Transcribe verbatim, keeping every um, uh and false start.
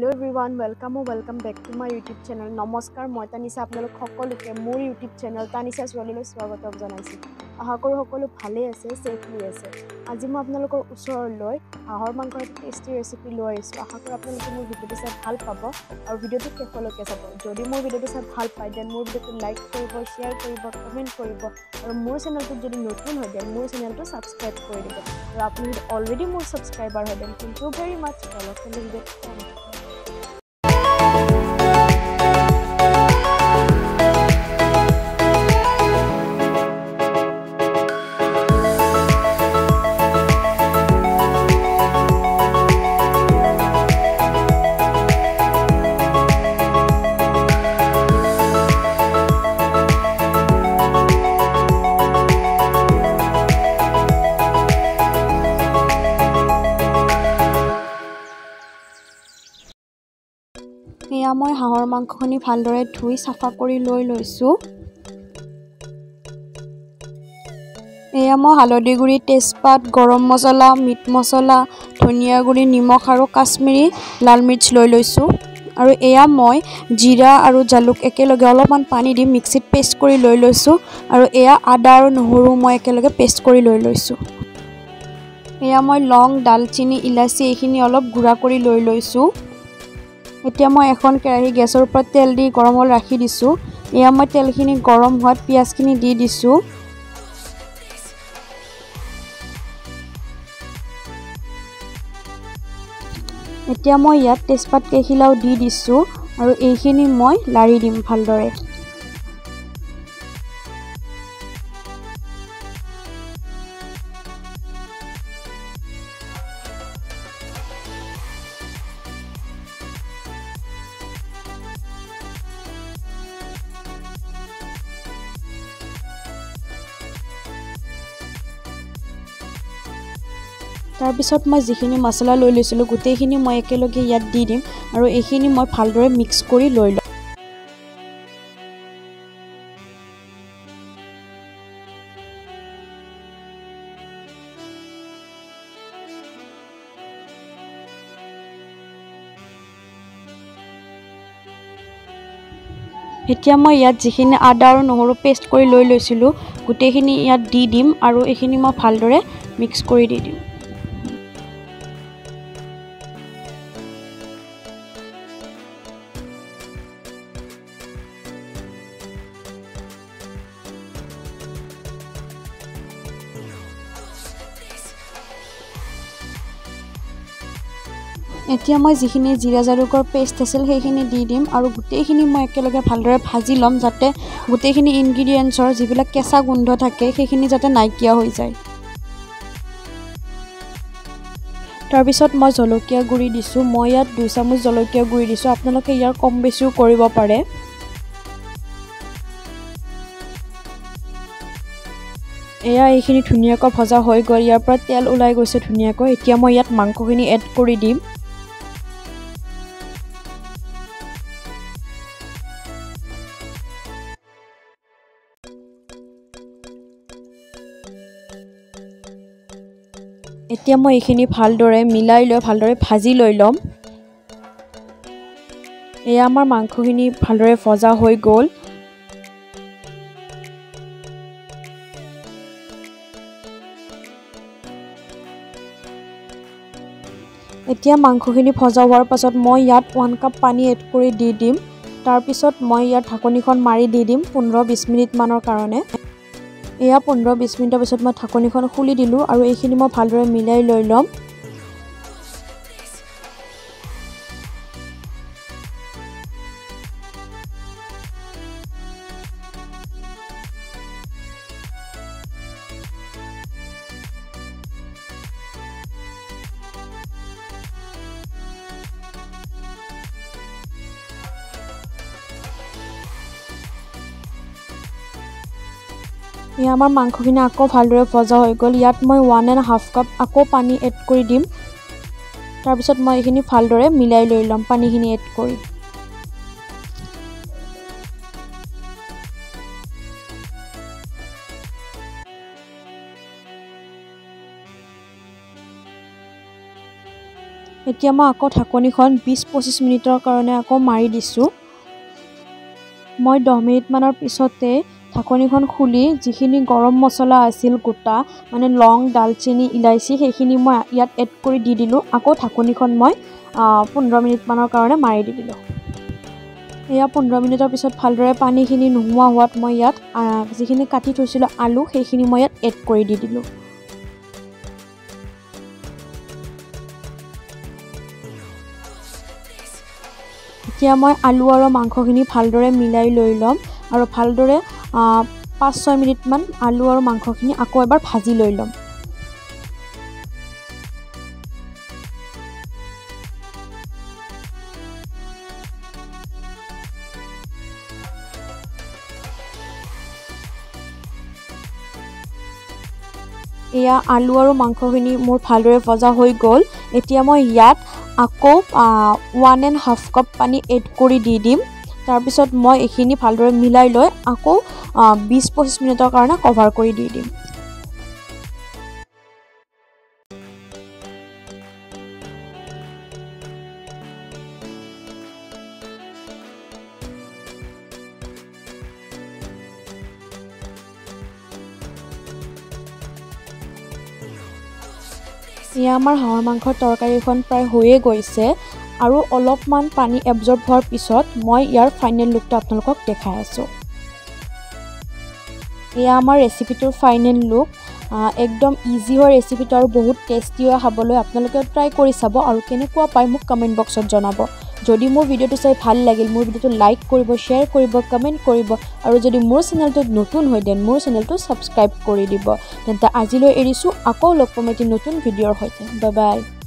Hello everyone, welcome or welcome back to my YouTube channel. Namaskar, moi Tanisha আপোনালোক সকলোকে মোৰ YouTube channel Tanisha Swalilo স্বাগতম জনাইছো। আশা কৰো সকলো ভালে আছে, সেফলি আছে। আজি মই আপোনালোকৰ ওচৰলৈ হাঁহৰ মাংসৰ এটা টেস্টি ৰেচিপি লৈ আহিছো। আশা কৰো আপোনালোকে মোৰ ভিডিঅ'টো চাই ভাল পাব আৰু ভিডিঅ'টো শেষলৈকে চাব। যদি মোৰ ভিডিঅ'টো চাই ভাল পায় দেন মোৰ ভিডিঅ'টো লাইক কৰিব, শেয়াৰ কৰিব, কমেন্ট কৰিব আৰু মোৰ চেনেলটো যদি নতুন হয় দেন মোৰ চেনেলটো সাবস্ক্ৰাইব কৰি দিব। আৰু আপুনি যদি অলৰেডি মোৰ সাবস্ক্ৰাইবাৰ হয় then thank you very much for watching the video. এয়া মই হাঁহৰ মাংসখিনি ভালদৰে ধুই সাফা কৰি লৈ লৈছো। এয়া মই হালধি গুড়ি, তেজপাত, গৰম মছলা, মিট মছলা, ধনিয়া গুড়ি, নিমখ আৰু কাশ্মীৰী লাল মিৰ্চ লৈ লৈছো। আৰু এয়া মই জিৰা আৰু জালুক একেলগে অলপমান পানী দি মিক্সিত পেষ্ট কৰি লৈ লৈছো। আৰু এয়া আদা আৰু নহৰু মই একেলগে পেষ্ট কৰি লৈ লৈছো। এয়া মই লং, দালচিনি, ইলাচি এইখিনি অলপ গুড়া কৰি লৈ লৈছো। এতিয়া মই এখন কেৰাহী গেছৰ ওপৰত তেল দি গৰম হৈ ৰাখি দিছো। এয়া মই তেলখিনি গৰম হোৱাত পিয়াজখিনি দি দিছো। এতিয়া মই ইয়াত তেজপাত কেইখিলাও দি দিছো আৰু এইখিনি মই লাৰি দিম ভালদৰে। তাৰ পিছত মই যিখিনি মছলা লৈ লৈছিলো গোটেইখিনি মই একেলগে ইয়াত দি দিম আৰু এইখিনি মই ভালদৰে মিক্স কৰি লৈ লম। এতিয়া মই ইয়াত যিখিনি আদা আৰু নহৰু পেষ্ট কৰি লৈ লৈছিলো গোটেইখিনি ইয়াত দি দিম আৰু এইখিনি মই ভালদৰে মিক্স কৰি দি দিম। এতিয়া মই যিখিনি জিৰা জালুকৰ পেষ্ট আছিল সেইখিনি দি দিম আৰু গোটেইখিনি মই একেলগে ভালদৰে ভাজি ল'ম যাতে গোটেইখিনি ইনগ্ৰেডিয়েন্টছৰ যিবিলাক কেঁচা গোন্ধ থাকে সেইখিনি যাতে নাইকিয়া হৈ যায়। তাৰ পিছত মই জলকীয়া গুড়ি দিছো। মই ইয়াত দুই চামুচ জলকীয়া গুড়ি দিছো। আপোনালোকে ইয়াৰ কম বেছিও কৰিব পাৰে। এয়া এইখিনি ধুনীয়াকৈ ভজা হৈ গ'ল। ইয়াৰ পৰা তেল ওলাই গৈছে ধুনীয়াকৈ। এতিয়া মই ইয়াত মাংসখিনি এড কৰি দিম। এতিয়া মই এইখিনি ভালদৰে মিলাই লৈ ভালদৰে ভাজি লৈ ল'ম। এয়া আমাৰ মাংসখিনি ভালদৰে ভজা হৈ গ'ল। এতিয়া মাংসখিনি ভজা হোৱাৰ পাছত মই ইয়াত ওৱান কাপ পানী এড কৰি দি দিম। তাৰ পিছত মই ইয়াত ঢাকনিখন মাৰি দি দিম পোন্ধৰ বিশ মিনিট মানৰ কাৰণে। এয়া পোন্ধৰ বিশ মিনিটৰ পিছত মই ঢাকনিখন খুলি দিলো আৰু এইখিনি মই ভালদৰে মিলাই লৈ ল'ম। এয়া আমাৰ মাংসখিনি আকৌ ভালদৰে ভজা হৈ গ'ল। ইয়াত মই ওৱান এণ্ড হাফ কাপ আকৌ পানী এড কৰি দিম। তাৰ পিছত মই এইখিনি ভালদৰে মিলাই লৈ ল'ম পানীখিনি এড কৰি। এতিয়া মই আকৌ ঢাকনিখন বিশ পঁচিছ মিনিটৰ কাৰণে আকৌ মাৰি দিছোঁ। মই দহ মিনিটমানৰ পিছতে ঢাকনিখন খুলি যিখিনি গৰম মছলা আছিল গোটা মানে লং ডালচেনি ইলাইচি সেইখিনি মই ইয়াত এড কৰি দি দিলোঁ। আকৌ ঢাকনিখন মই পোন্ধৰ মিনিটমানৰ কাৰণে মাৰি দি দিলোঁ। এয়া পোন্ধৰ মিনিটৰ পিছত ভালদৰে পানীখিনি নোহোৱা হোৱাত মই ইয়াত যিখিনি কাটি থৈছিলোঁ আলু সেইখিনি মই ইয়াত এড কৰি দি দিলোঁ। এতিয়া মই আলু আৰু মাংসখিনি ভালদৰে মিলাই লৈ ল'ম আৰু ভালদৰে পাঁচ ছয় মিনিটমান আলু আৰু মাংসখিনি আকৌ এবাৰ ভাজি লৈ ল'ম। এয়া আলু আৰু মাংসখিনি মোৰ ভালদৰে ভজা হৈ গ'ল। এতিয়া মই ইয়াত আকৌ ওৱান এণ্ড হাফ কাপ পানী এড কৰি দি দিম। তাৰপিছত মই এইখিনি ভালদৰে মিলাই লৈ আকৌ বিশ পঁচিছ মিনিটৰ কাৰণে কভাৰ কৰি দি দিম। এয়া আমাৰ হাঁহৰ মাংসৰ তৰকাৰীখন প্ৰায় হৈয়ে গৈছে আৰু অলপমান পানী এবজৰ্ব হোৱাৰ পিছত মই ইয়াৰ ফাইনেল লুকটো আপোনালোকক দেখাই আছোঁ। এয়া আমাৰ ৰেচিপিটোৰ ফাইনেল লুক। একদম ইজি হয় ৰেচিপিটো আৰু বহুত টেষ্টি হয় খাবলৈ। আপোনালোকেও ট্ৰাই কৰি চাব আৰু কেনেকুৱা পায় মোক কমেণ্ট বক্সত জনাব। যদি মোৰ ভিডিঅ'টো চাই ভাল লাগিল মোৰ ভিডিঅ'টো লাইক কৰিব, শ্বেয়াৰ কৰিব, কমেণ্ট কৰিব আৰু যদি মোৰ চেনেলটোত নতুন হয় দেন মোৰ চেনেলটো ছাবস্ক্ৰাইব কৰি দিব। তেন্তে আজিলৈ এৰিছোঁ, আকৌ লগ পাম এটি নতুন ভিডিঅ'ৰ সৈতে। Bye bye.